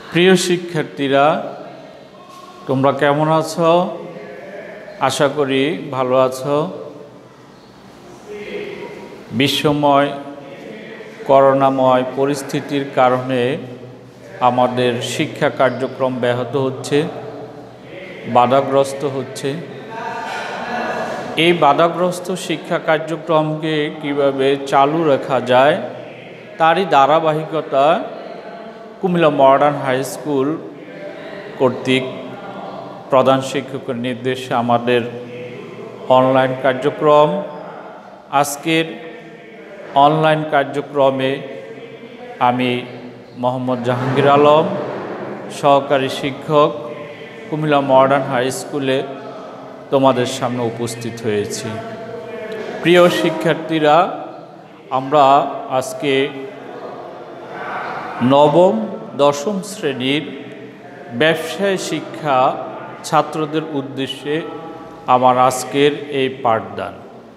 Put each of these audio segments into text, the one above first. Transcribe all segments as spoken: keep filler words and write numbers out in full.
প্রিয় শিক্ষার্থীরা, তোমরা কেমন আছো? আশা করি ভালো আছো। বিশ্বময় করোনাময় পরিস্থিতির কারণে আমাদের শিক্ষা কার্যক্রম ব্যাহত হচ্ছে, বাধাগ্রস্ত হচ্ছে। এই বাধাগ্রস্ত শিক্ষা কার্যক্রমকে কিভাবে চালু রাখা যায় তারই ধারাবাহিকতা কুমিল্লা মডার্ন হাই স্কুল কর্তৃক প্রধান শিক্ষকের নির্দেশে আমাদের অনলাইন কার্যক্রম। আজকের অনলাইন কার্যক্রমে আমি মোহাম্মদ জাহাঙ্গীর আলম, সহকারী শিক্ষক, কুমিল্লা মডার্ন হাই স্কুলে তোমাদের সামনে উপস্থিত হয়েছি। প্রিয় শিক্ষার্থীরা, আমরা আজকে নবম দশম শ্রেণীর ব্যবসায় শিক্ষা ছাত্রদের উদ্দেশ্যে আমার আজকের এই পাঠদান।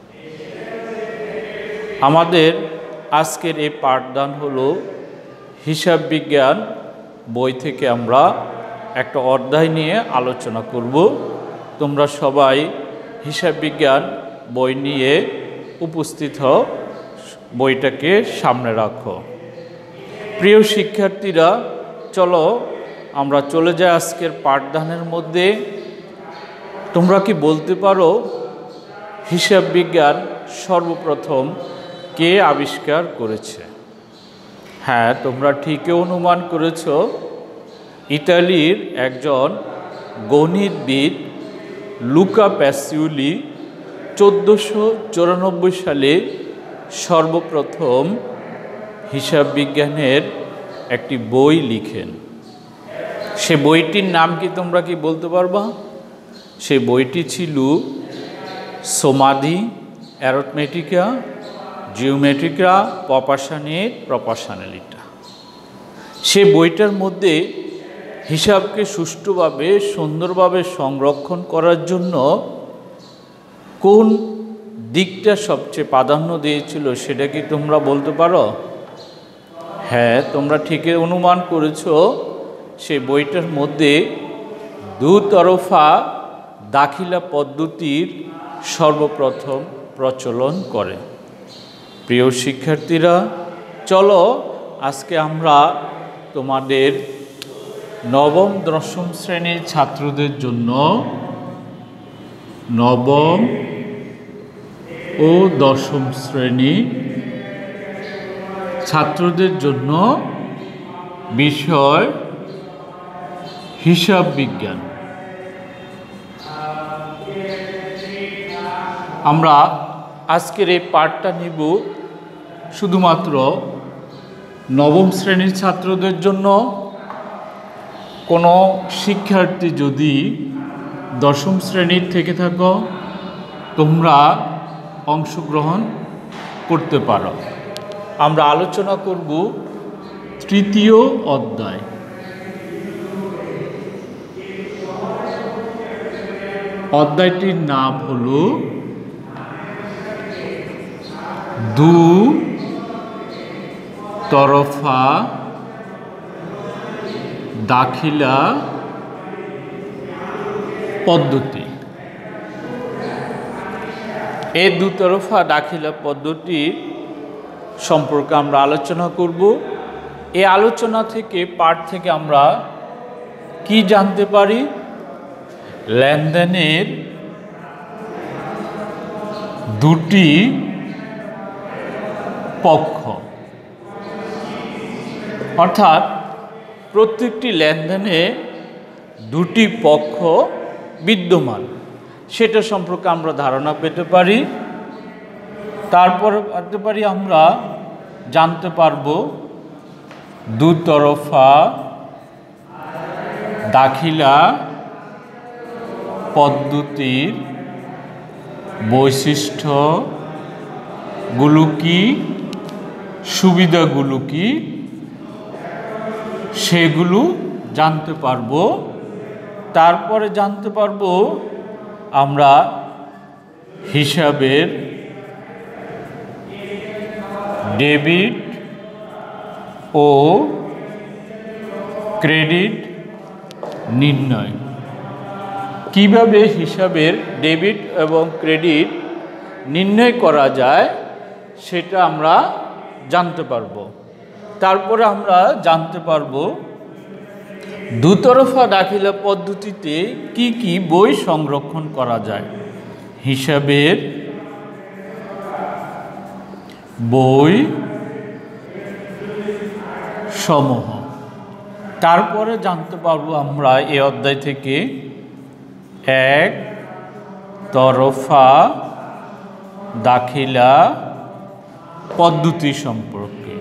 আমাদের আজকের এই পাঠদান হলো হিসাব বিজ্ঞান বই থেকে আমরা একটা অধ্যায় নিয়ে আলোচনা করব। তোমরা সবাই হিসাব বিজ্ঞান বই নিয়ে উপস্থিত হও, বইটাকে সামনে রাখো। প্রিয় শিক্ষার্থীরা, চলো আমরা চলে যাই আজকের পাঠদানের মধ্যে। তোমরা কি বলতে পারো হিসাব বিজ্ঞান সর্বপ্রথম কে আবিষ্কার করেছে? হ্যাঁ, তোমরা ঠিকই অনুমান করেছ, ইতালির একজন গণিতবিদ লুকা প্যাসিওলি চোদ্দোশো চুরানব্বই সালে সর্বপ্রথম হিসাব বিজ্ঞানের একটি বই লিখেন। সে বইটির নাম কি তোমরা কি বলতে পারবা? সে বইটি ছিল সোমাদি অ্যারথমেটিকা জিওমেট্রিকা প্রপাশানের প্রপাশনালিটা। সে বইটার মধ্যে হিসাবকে সুষ্ঠুভাবে সুন্দরভাবে সংরক্ষণ করার জন্য কোন দিকটা সবচেয়ে প্রাধান্য দিয়েছিল সেটা কি তোমরা বলতে পারো? হ্যাঁ, তোমরা ঠিকই অনুমান করেছ, সেই বইটার মধ্যে দুতরফা দাখিলা পদ্ধতির সর্বপ্রথম প্রচলন করে। প্রিয় শিক্ষার্থীরা, চলো আজকে আমরা তোমাদের নবম দশম শ্রেণীর ছাত্রদের জন্য নবম ও দশম শ্রেণী ছাত্রদের জন্য বিষয় হিসাব বিজ্ঞান। আমরা আজকের এই পাঠটা নিব শুধুমাত্র নবম শ্রেণীর ছাত্রদের জন্য। কোনো শিক্ষার্থী যদি দশম শ্রেণীর থেকে থাকো, তোমরা অংশগ্রহণ করতে পারো। আমরা আলোচনা করব তৃতীয় অধ্যায়। অধ্যায়টির নাম হলো দু তরফা দাখিলা পদ্ধতি। এই দুতরফা দাখিলা পদ্ধতি সম্পর্কে আমরা আলোচনা করব। এই আলোচনা থেকে পাঠ থেকে আমরা কি জানতে পারি? লেনদেনের দুটি পক্ষ, অর্থাৎ প্রত্যেকটি লেনদেনে দুটি পক্ষ বিদ্যমান, সেটা সম্পর্কে আমরা ধারণা পেতে পারি। তারপর পেতে পারি আমরা জানতে পারব দুতরফা দাখিলা পদ্ধতির বৈশিষ্ট্যগুলো কি, সুবিধাগুলো কি, সেগুলো জানতে পারব। তারপরে জানতে পারব আমরা হিসাবের ডেবিট ও ক্রেডিট নির্ণয়। কিভাবে হিসাবের ডেবিট এবং ক্রেডিট নির্ণয় করা যায় সেটা আমরা জানতে পারব। তারপরে আমরা জানতে পারব দুতরফা দাখিলা পদ্ধতিতে কি কি বই সংরক্ষণ করা যায়। হিসাবের বই সমূহ। তারপরে জানতে পারবো আমরা এই অধ্যায় থেকে এক তরফা দাখিলা পদ্ধতি সম্পর্কে।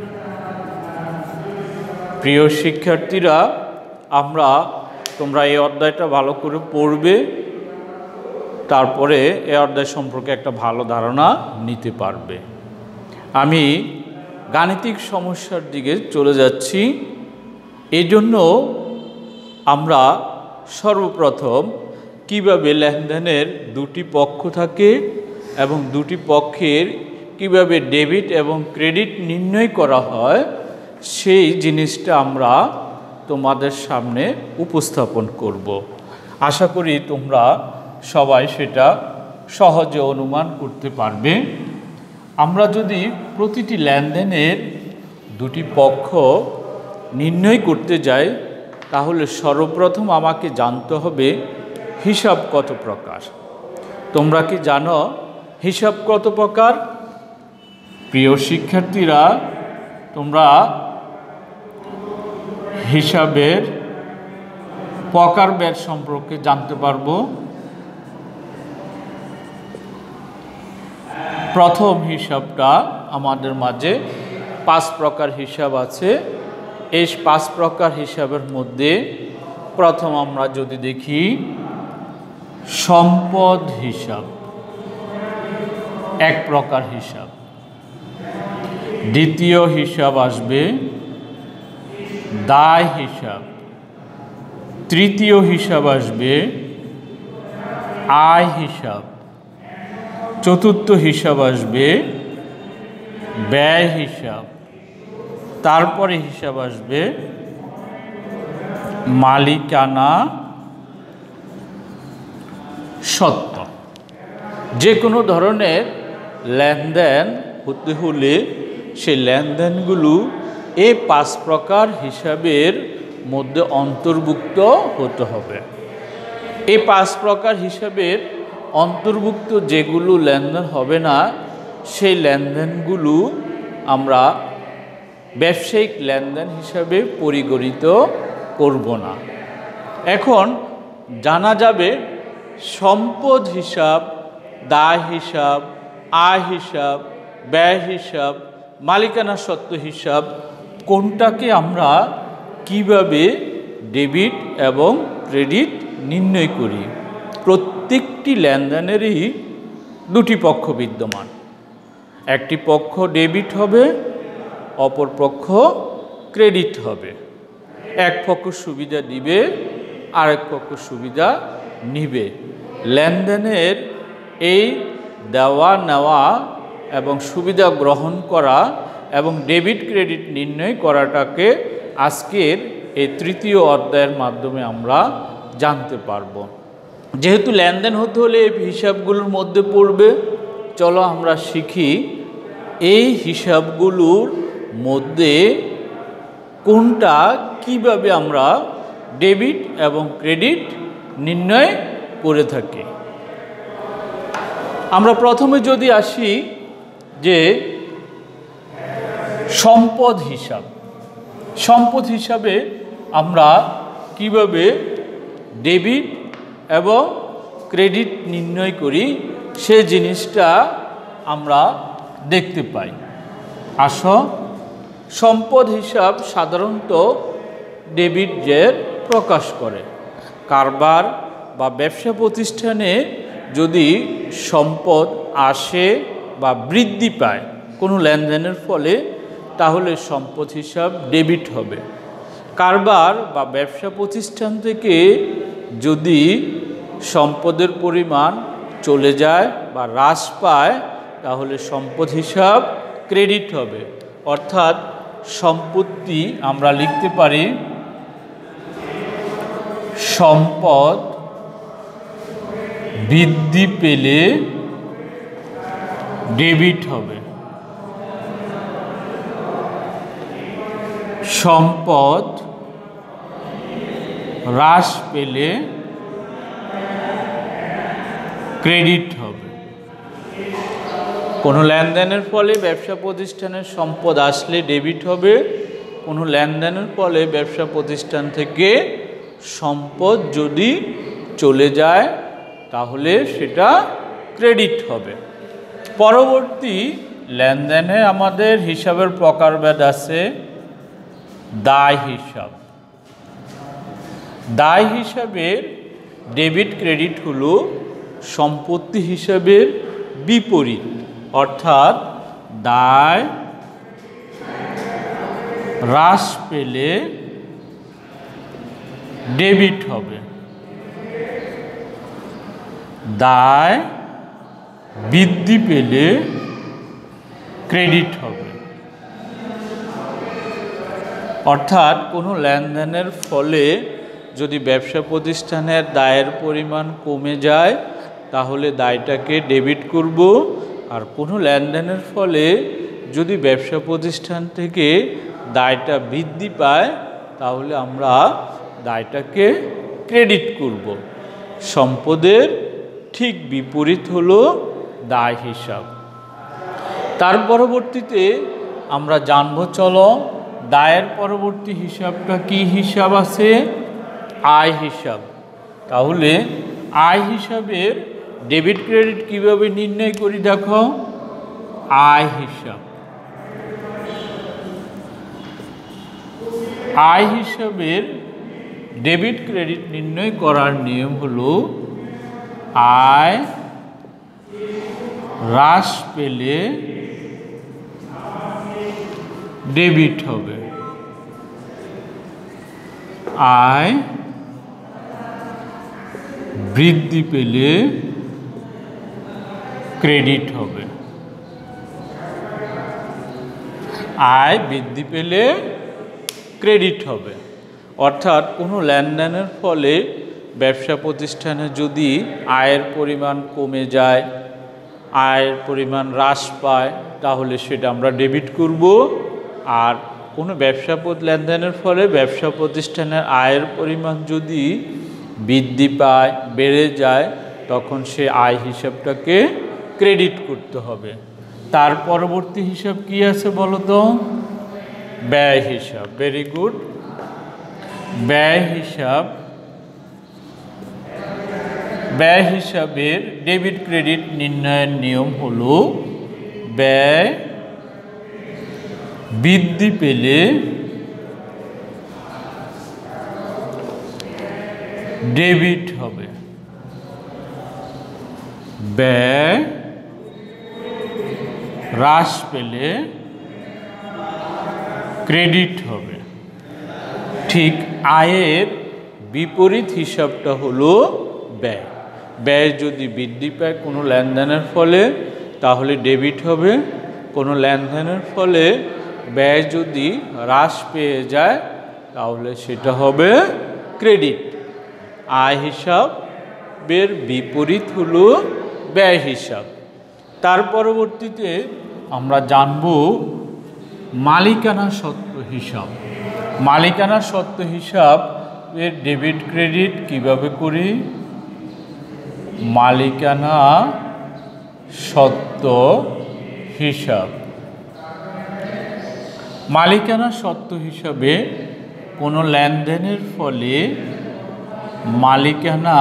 প্রিয় শিক্ষার্থীরা, আমরা তোমরা এই অধ্যায়টা ভালো করে পড়বে, তারপরে এই অধ্যায় সম্পর্কে একটা ভালো ধারণা নিতে পারবে। আমি গাণিতিক সমস্যার দিকে চলে যাচ্ছি। এই জন্য আমরা সর্বপ্রথম কিভাবে লেনদেনের দুটি পক্ষ থাকে এবং দুটি পক্ষের কিভাবে ডেবিট এবং ক্রেডিট নির্ণয় করা হয় সেই জিনিসটা আমরা তোমাদের সামনে উপস্থাপন করব। আশা করি তোমরা সবাই সেটা সহজে অনুমান করতে পারবে। আমরা যদি প্রতিটি লেনদেনের দুটি পক্ষ নির্ণয় করতে যাই তাহলে সর্বপ্রথম আমাকে জানতে হবে হিসাব কত প্রকার। তোমরা কি জানো হিসাব কত প্রকার? প্রিয় শিক্ষার্থীরা, তোমরা হিসাবের প্রকারভেদ সম্পর্কে জানতে পারবো। প্রথম হিসাবটা আমাদের মাঝে পাঁচ প্রকার হিসাব আছে। এই পাঁচ প্রকার হিসাবের মধ্যে প্রথম আমরা যদি দেখি সম্পদ হিসাব, এক প্রকার হিসাব। দ্বিতীয় হিসাব আসবে দায় হিসাব। তৃতীয় হিসাব আসবে আয় হিসাব। চতুর্থ হিসাব আসবে ব্যয় হিসাব। তারপরে হিসাব আসবে মালিকানা সত্ত্ব। যে কোনো ধরনের লেনদেন হতে হলে সেই লেনদেনগুলো এই পাঁচ প্রকার হিসাবের মধ্যে অন্তর্ভুক্ত হতে হবে। এই পাঁচ প্রকার হিসাবের অন্তর্ভুক্ত যেগুলো লেনদেন হবে না সেই লেনদেনগুলো আমরা ব্যবসায়িক লেনদেন হিসাবে পরিগণিত করব না। এখন জানা যাবে সম্পদ হিসাব, দায় হিসাব, আয় হিসাব, ব্যয় হিসাব, মালিকানা সত্ত্ব হিসাব কোনটাকে আমরা কিভাবে ডেবিট এবং ক্রেডিট নির্ণয় করি। প্রত্যেকটি লেনদেনেরই দুটি পক্ষ বিদ্যমান। একটি পক্ষ ডেবিট হবে, অপর পক্ষ ক্রেডিট হবে। এক পক্ষ সুবিধা দিবে, আরেক পক্ষ সুবিধা নিবে। লেনদেনের এই দেওয়া নেওয়া এবং সুবিধা গ্রহণ করা এবং ডেবিট ক্রেডিট নির্ণয় করাটাকে আজকের এই তৃতীয় অধ্যায়ের মাধ্যমে আমরা জানতে পারব। যেহেতু লেনদেন হতে হলে এই হিসাবগুলোর মধ্যে পড়বে, চলো আমরা শিখি এই হিসাবগুলোর মধ্যে কোনটা কিভাবে আমরা ডেবিট এবং ক্রেডিট নির্ণয় করে থাকি। আমরা প্রথমে যদি আসি যে সম্পদ হিসাব, সম্পদ হিসাবে আমরা কিভাবে ডেবিট এবং ক্রেডিট নির্ণয় করি সে জিনিসটা আমরা দেখতে পাই। আসো, সম্পদ হিসাব সাধারণত ডেবিটের প্রকাশ করে। কারবার বা ব্যবসা প্রতিষ্ঠানে যদি সম্পদ আসে বা বৃদ্ধি পায় কোনো লেনদেনের ফলে, তাহলে সম্পদ হিসাব ডেবিট হবে। কারবার বা ব্যবসা প্রতিষ্ঠান থেকে যদি সম্পদের পরিমাণ চলে যায় বা হ্রাস পায়, তাহলে সম্পদ হিসাব ক্রেডিট হবে। অর্থাৎ সম্পত্তি আমরা লিখতে পারি সম্পদ বৃদ্ধি পেলে ডেবিট হবে। সম্পদ হ্রাস পেলে ক্রেডিট হবে। কোনো লেনদেনের ফলে ব্যবসা প্রতিষ্ঠানের সম্পদ আসলে ডেবিট হবে, কোনো লেনদেনের ফলে ব্যবসা প্রতিষ্ঠান থেকে সম্পদ যদি চলে যায় তাহলে সেটা ক্রেডিট হবে। পরবর্তী লেনদেনে আমাদের হিসাবের প্রকারভেদ আছে। দায় হিসাব। দায় হিসাবের ডেবিট ক্রেডিট হলো সম্পত্তি হিসাবের বিপরীত, অর্থাৎ দায় হ্রাস পেলে ডেবিট হবে, দায় বৃদ্ধি পেলে ক্রেডিট হবে। অর্থাৎ কোনো লেনদেনের ফলে যদি ব্যবসা প্রতিষ্ঠানের দায়ের পরিমাণ কমে যায় তাহলে দায়টাকে ডেবিট করব, আর কোনো লেনদেনের ফলে যদি ব্যবসা প্রতিষ্ঠান থেকে দায়টা বৃদ্ধি পায় তাহলে আমরা দায়টাকে ক্রেডিট করব। সম্পদের ঠিক বিপরীত হলো দায় হিসাব। তার পরবর্তীতে আমরা জানব, চলো দায়ের পরবর্তী হিসাবটা কি হিসাব আছে? আয় হিসাব। তাহলে আয় হিসাবের ডেবিট ক্রেডিট কিভাবে নির্ণয় করি দেখো। আয় হিসাব, আয় হিসাবের ডেবিট ক্রেডিট নির্ণয় করার নিয়ম হলো আয় হ্রাস পেলে ডেবিট হবে, আয় বৃদ্ধি পেলে ক্রেডিট হবে। আয় বৃদ্ধি পেলে ক্রেডিট হবে, অর্থাৎ কোনো লেনদেনের ফলে ব্যবসা প্রতিষ্ঠানে যদি আয়ের পরিমাণ কমে যায়, আয়ের পরিমাণ হ্রাস পায় তাহলে সেটা আমরা ডেবিট করব। আর কোনো ব্যবসা লেনদেনের ফলে ব্যবসা প্রতিষ্ঠানের আয়ের পরিমাণ যদি বৃদ্ধি পায়, বেড়ে যায়, তখন সে আয় হিসাবটাকে ক্রেডিট করতে হবে। তার পরবর্তী হিসাব কি আছে বলো তো? ব্যয় হিসাব। Very good. ব্যয় হিসাব, ব্যয় হিসাবের ডেবিট ক্রেডিট নির্ণয়ের নিয়ম হলো ব্যয় বৃদ্ধি পেলে ডেবিট হবে, ব্যয় হ্রাস পেলে ক্রেডিট হবে। ঠিক আয়ের বিপরীত হিসাবটা হলো ব্যয়। ব্যয় যদি বৃদ্ধি পায় কোনো লেনদেনের ফলে তাহলে ডেবিট হবে, কোনো লেনদেনের ফলে ব্যয় যদি হ্রাস পেয়ে যায় তাহলে সেটা হবে ক্রেডিট। আয় হিসাবের বিপরীত হলো ব্যয় হিসাব। তার পরবর্তীতে আমরা জানব মালিকানা সত্ত্ব হিসাব। মালিকানা সত্ত্ব হিসাব এর ডেবিট ক্রেডিট কিভাবে করি? মালিকানা সত্ত্ব হিসাব। মালিকানা সত্ত্ব হিসাবে কোনো লেনদেনের ফলে মালিকানা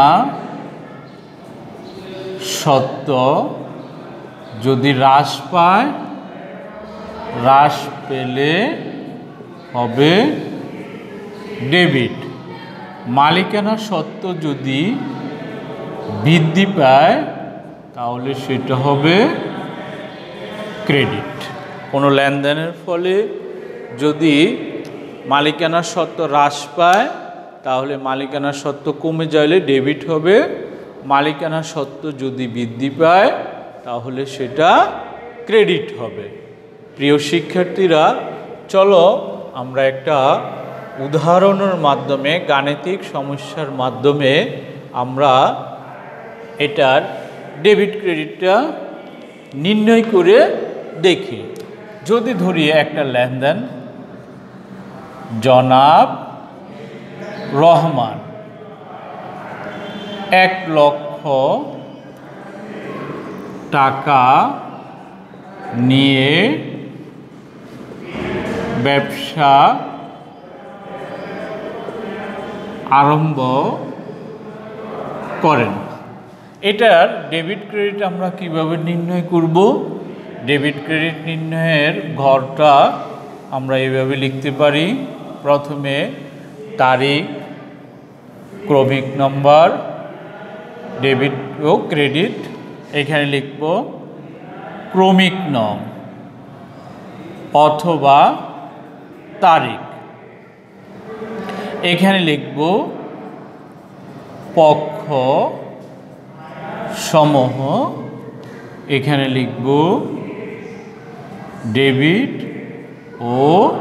সত্ত্ব যদি হ্রাস পায়, হ্রাস পেলে হবে ডেবিট। মালিকানা সত্ত্ব যদি বৃদ্ধি পায় তাহলে সেটা হবে ক্রেডিট। কোনো লেনদেনের ফলে যদি মালিকানা সত্ত্ব হ্রাস পায় তাহলে মালিকানা সত্ত্ব কমে যাইলে ডেবিট হবে। মালিকানা সত্ত্ব যদি বৃদ্ধি পায় তাহলে সেটা ক্রেডিট হবে। প্রিয় শিক্ষার্থীরা, চলো আমরা একটা উদাহরণের মাধ্যমে, গাণিতিক সমস্যার মাধ্যমে আমরা এটার ডেবিট ক্রেডিটটা নির্ণয় করে দেখি। যদি ধরি একটা লেনদেন, জনাব রহমান এক লক্ষ টাকা নিয়ে ব্যবসা আরম্ভ করেন। এটার ডেবিট ক্রেডিট আমরা কিভাবে নির্ণয় করব? ডেবিট ক্রেডিট নির্ণয়ের ঘরটা আমরা এইভাবে লিখতে পারি। প্রথমে তারিখ, ক্রমিক নম্বর, ডেবিট ও ক্রেডিট। এখানে লিখব ক্রমিক নং অথবা তারিখ। এখানে লিখব পক্ষ সমূহ। এখানে লিখব ডেবিট ও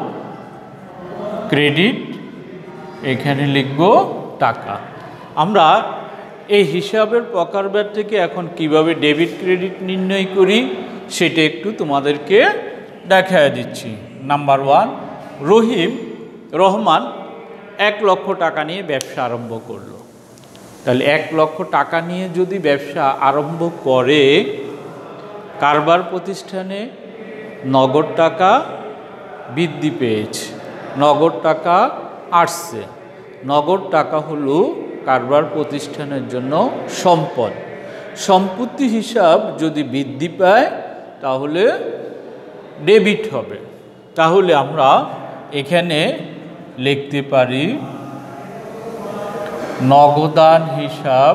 ক্রেডিট। এখানে লিখব টাকা। আমরা এই হিসাবের প্রকারভেদ থেকে এখন কিভাবে ডেবিট ক্রেডিট নির্ণয় করি সেটা একটু তোমাদেরকে দেখায় দিচ্ছি। নাম্বার ওয়ান, রহিম রহমান এক লক্ষ টাকা নিয়ে ব্যবসা আরম্ভ করলো। তাহলে এক লক্ষ টাকা নিয়ে যদি ব্যবসা আরম্ভ করে, কারবার প্রতিষ্ঠানে নগদ টাকা বৃদ্ধি পেয়েছে, নগদ টাকা আসছে। নগদ টাকা হলো কারবার প্রতিষ্ঠানের জন্য সম্পদ। সম্পত্তি হিসাব যদি বৃদ্ধি পায় তাহলে ডেবিট হবে। তাহলে আমরা এখানে লিখতে পারি নগদান হিসাব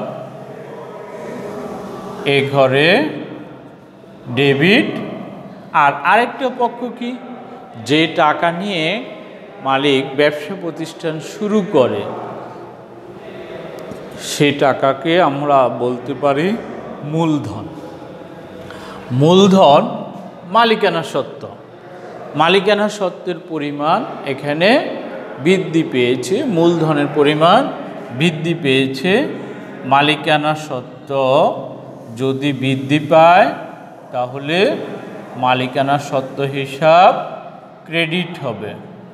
এ ঘরে ডেবিট। আর আরেকটা পক্ষ কি, যে টাকা নিয়ে মালিক ব্যবসা প্রতিষ্ঠান শুরু করে সে টাকাকে আমরা বলতে পারি মূলধন। মূলধন মালিকানা সত্ত্ব। মালিকানা সত্ত্বের পরিমাণ এখানে বৃদ্ধি পেয়েছে, মূলধনের পরিমাণ বৃদ্ধি পেয়েছে। মালিকানা সত্ত্ব যদি বৃদ্ধি পায় তাহলে মালিকানা সত্ত্ব হিসাব ক্রেডিট হবে।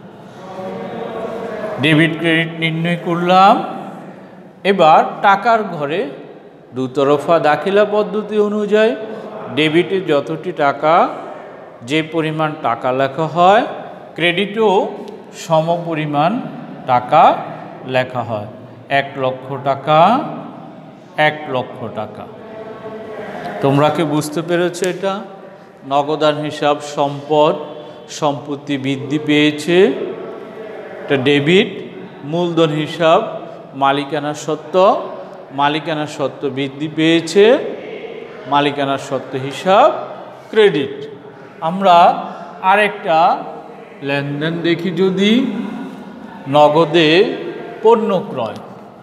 ডেবিট ক্রেডিট নির্ণয় করলাম। এবার টাকার ঘরে দুতরফা দাখিলা পদ্ধতি অনুযায়ী ডেবিটে যতটি টাকা, যে পরিমাণ টাকা লেখা হয়, ক্রেডিটেও সম পরিমাণ টাকা লেখা হয়। এক লক্ষ টাকা, এক লক্ষ টাকা। তোমরা কি বুঝতে পেরেছো? এটা নগদান হিসাব সম্পদ, সম্পত্তি বৃদ্ধি পেয়েছে, এটা ডেবিট। মূলধন হিসাব মালিকানা সত্ত্ব, মালিকানা সত্ত্ব বৃদ্ধি পেয়েছে, মালিকানা সত্ত্ব হিসাব ক্রেডিট। আমরা আরেকটা লেনদেন দেখি। যদি নগদে পণ্য ক্রয়,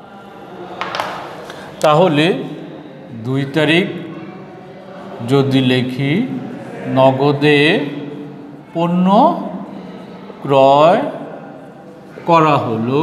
তাহলে দুই তারিখ যদি লিখি নগদে পণ্য ক্রয় করা হলো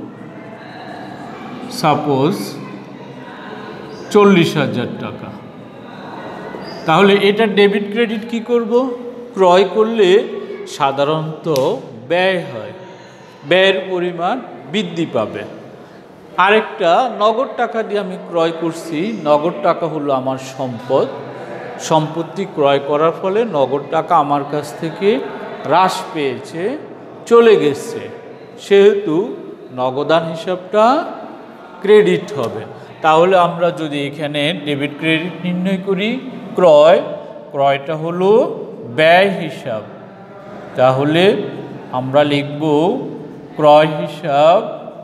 সাপোজ চল্লিশ হাজার টাকা, তাহলে এটা ডেবিট ক্রেডিট কি করব? ক্রয় করলে সাধারণত ব্যয় হয়, ব্যয়ের পরিমাণ বৃদ্ধি পাবে। আরেকটা নগদ টাকা দিয়ে আমি ক্রয় করছি, নগদ টাকা হলো আমার সম্পদ। সম্পত্তি ক্রয় করার ফলে নগদ টাকা আমার কাছ থেকে হ্রাস পেয়েছে, চলে গেছে, সেহেতু নগদান হিসাবটা ক্রেডিট হবে। তাহলে আমরা যদি এখানে ডেবিট ক্রেডিট নির্ণয় করি, ক্রয়, ক্রয়টা হলো ব্যয় হিসাব, তাহলে আমরা লিখব ক্রয় হিসাব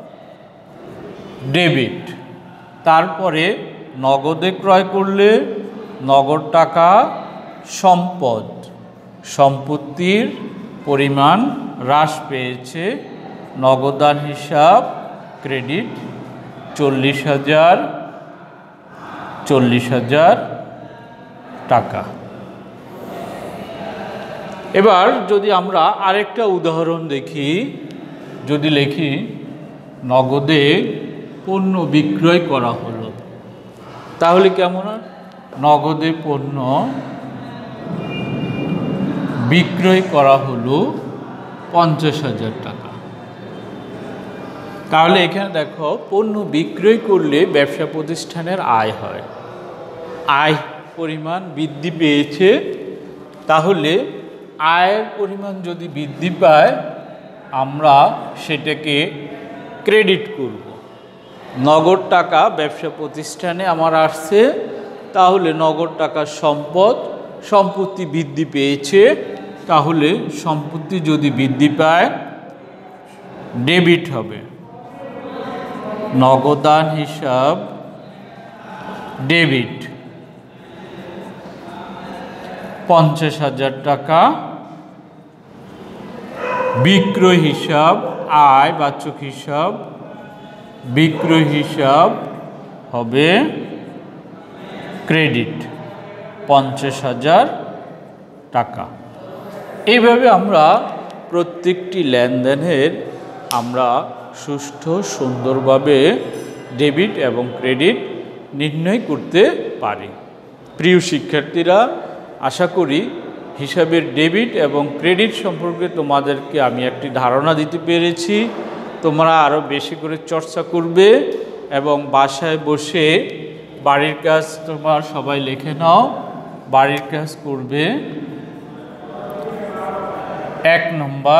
ডেবিট। তারপরে নগদে ক্রয় করলে নগদ টাকা সম্পদ, সম্পত্তির পরিমাণ হ্রাস পেয়েছে, নগদান হিসাব ক্রেডিট চল্লিশ হাজার চল্লিশ হাজার টাকা। এবার যদি আমরা আরেকটা উদাহরণ দেখি, যদি লিখি নগদে পণ্য বিক্রয় করা হলো, তাহলে কেমন হয়? নগদে পণ্য বিক্রয় করা হলো পঞ্চাশ হাজার টাকা। তাহলে এখানে দেখো পণ্য বিক্রয় করলে ব্যবসা প্রতিষ্ঠানের আয় হয়, আয় পরিমাণ বৃদ্ধি পেয়েছে। তাহলে আয়ের পরিমাণ যদি বৃদ্ধি পায় আমরা সেটাকে ক্রেডিট করব। নগদ টাকা ব্যবসা প্রতিষ্ঠানে আমার আসছে, তাহলে নগদ টাকার সম্পদ সম্পত্তি বৃদ্ধি পেয়েছে, তাহলে সম্পত্তি যদি বৃদ্ধি পায় ডেবিট হবে। নগদান হিসাব ডেবিট পঞ্চাশ হাজার টাকা। বিক্রয় হিসাব আয় বাচক হিসাব, বিক্রয় হিসাব হবে ক্রেডিট পঞ্চাশ হাজার টাকা। এইভাবে আমরা প্রত্যেকটি লেনদেনের আমরা সুষ্ঠু সুন্দরভাবে ডেবিট এবং ক্রেডিট নির্ণয় করতে পারি। প্রিয় শিক্ষার্থীরা, আশা করি হিসাবের ডেবিট এবং ক্রেডিট সম্পর্কে তোমাদেরকে আমি একটি ধারণা দিতে পেরেছি। তোমরা আরও বেশি করে চর্চা করবে এবং বাসায় বসে বাড়ির কাজ তোমার সবাই লিখে নাও। বাড়ির কাজ করবে এক নম্বর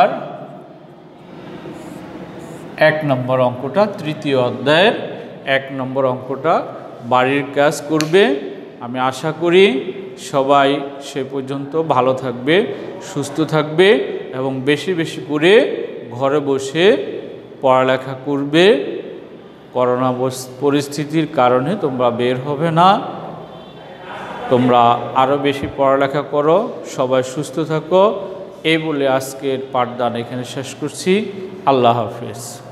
এক নম্বর অঙ্কটা, তৃতীয় অধ্যায়ের এক নম্বর অঙ্কটা বাড়ির কাজ করবে। আমি আশা করি সবাই সে পর্যন্ত ভালো থাকবে, সুস্থ থাকবে এবং বেশি বেশি করে ঘরে বসে পড়ালেখা করবে। করোনা পরিস্থিতির কারণে তোমরা বের হবে না, তোমরা আরও বেশি পড়ালেখা করো, সবাই সুস্থ থাকো। এই বলে আজকের পাঠদান এখানে শেষ করছি। আল্লাহ হাফেজ।